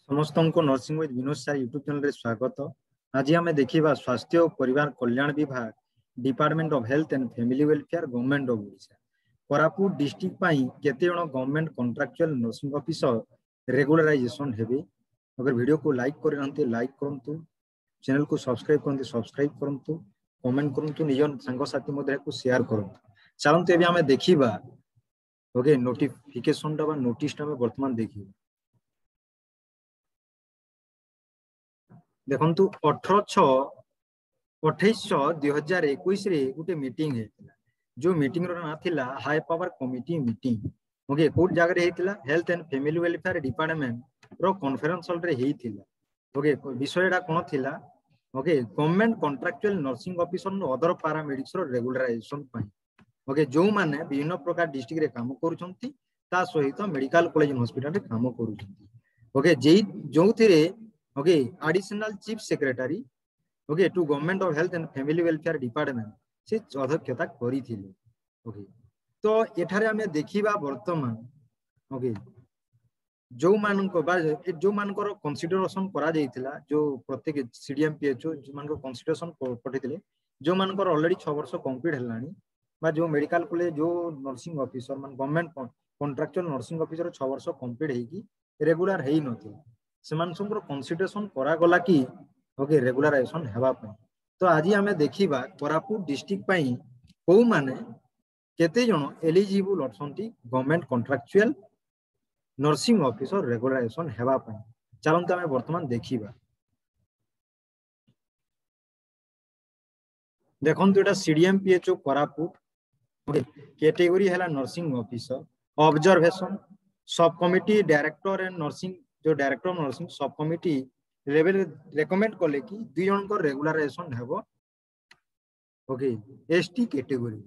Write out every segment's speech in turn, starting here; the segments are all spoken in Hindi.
समस्त को नर्सिंग विथ विनोद सार यूट्यूब चैनल रे स्वागत। आज आम देखा स्वास्थ्य और परिवार कल्याण विभाग department of health and family welfare government of Odisha Koraput district केते जण government contractual nursing officer regularization हेबे। अगर वीडियो को लाइक करते लाइक करूँ, चैनल को सब्सक्राइब करते सब्सक्राइब करूँ, कमेंट करूँ, निज सांगसाथी मध्य शेयर करूँ। चलते एवं आम देखा ओके नोटिफिकेशन नोटिस बर्तमान देखिए। देखु 18/6/2021 गोटे मीटिंग होता जो मीटिंग ना थिला high power committee meeting. Okay कोट जगह होता health and family welfare department रो कॉन्फ्रेंस हॉल रे होता। ओके विषयटा कौन थिला? Okay government contractual nursing officer other paramedics रो रेगुलराइजेशन पाई। ओके जो माने विभिन्न प्रकार डिस्ट्रिक्ट रे काम करूछंती ता सहित मेडिकल कॉलेज हॉस्पिटल रे काम करूछंती। ओके जो थिरे okay additional chief secretary okay to government of health and family welfare department से अध्यक्षता करी थिले। ओके तो एठारे हमें देखिबा वर्तमान ओके जो मानको बा जो मानकर कंसीडरेशन करा जायतिला जो प्रत्येक सीडीएमपीएचओ जो मानको कंसीडरेशन पठिथिले जो मानकर ऑलरेडी 6 वर्ष कंप्लीट हेलानी बा जो मेडिकल कॉलेज जो नर्सिंग ऑफिसर मान गवर्नमेंट कॉन्ट्रैक्चुअल नर्सिंग ऑफिसर 6 वर्ष कंप्लीट हेकी रेगुलर हेई नथिला सेमान संकर कंसीडरेशन करा गला कि ओके रेगुलराइजेशन हेबा पई। तो आज आमे देखिबा कोरापुट डिस्ट्रिक्ट पई को माने केते जण एलिजिबल अछंती government contractual nursing officer regularization हेबा पई। चलंत आमे वर्तमान देखिबा। देखंतु एटा सीडीएमपीएचओ कोरापुट ओके कैटेगरी हैला nursing officer observation sub committee director and nursing जो director of nursing sub committee level recommend कले कि दुई जन को रेगुलराइजेशन हेबो ओके एसटी कैटेगरी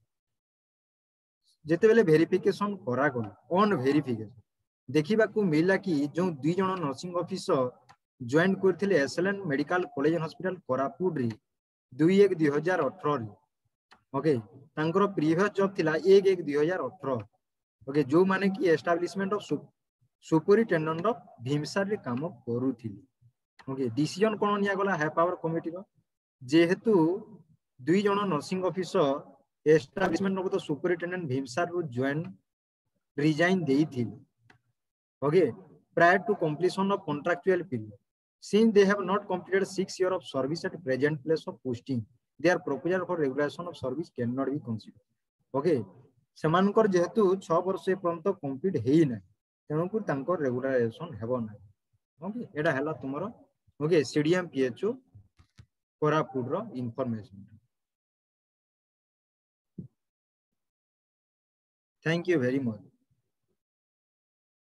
जेते बेले वेरिफिकेशन करा गल ऑन वेरिफिकेशन देखिबा को मिला कि जो दुई जन नर्सिंग ऑफिसर जॉइन करथिले SLN medical college hospital Koraput रे 2/1/2018 ओके तांकर प्रीवियस जॉब थिला 1/1/2018 ओके जो माने कि establishment of superintendent of VIMSAR रे काम करूथिले। ओके डिसीजन कोन निया गला हाई पावर कमिटी रो जेहेतु दुई जन nursing officer establishment of the superintendent VIMSAR रो जॉइन रिजाइन देइथिले okay prior to completion of contractual period since they have not completed 6 years of service at present place of posting their proposal for regulation of service cannot be considered। Okay सेमानकर जेहेतु 6 वर्ष पर्यंत कंप्लीट हेई ना तेणुक तांकर रेगुलराइजेशन हेबो ना। ओके एटा हला तुमरो ओके सीडीएमपीएचओ कोरापुट रो information. Thank you very much.